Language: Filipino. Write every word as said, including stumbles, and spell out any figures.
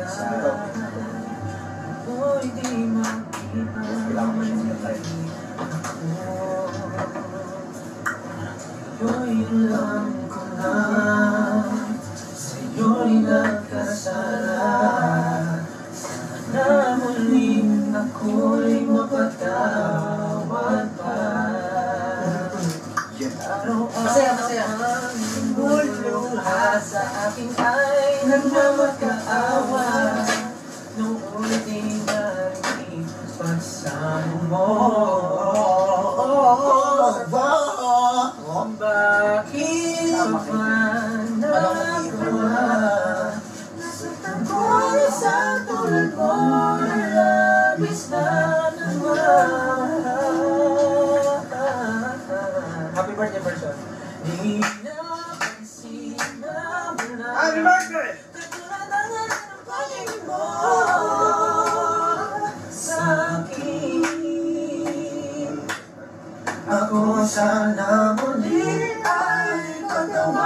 Ako'y di makita Sa'yo'y alam ko na Sa'yo'y nagkasala Sana muling ako'y mapatawad pa Araw-araw ang luha sa akin ay nagmamakaawa Noon di narinig pagsamo mo Bakit ba nagawa Nasaktan ko sa tulad mo na labis na naman Happy birthday version Di napansin na wala Happy birthday! Katulad ng pag-ibig mo sa akin Ako sana muli ay magawa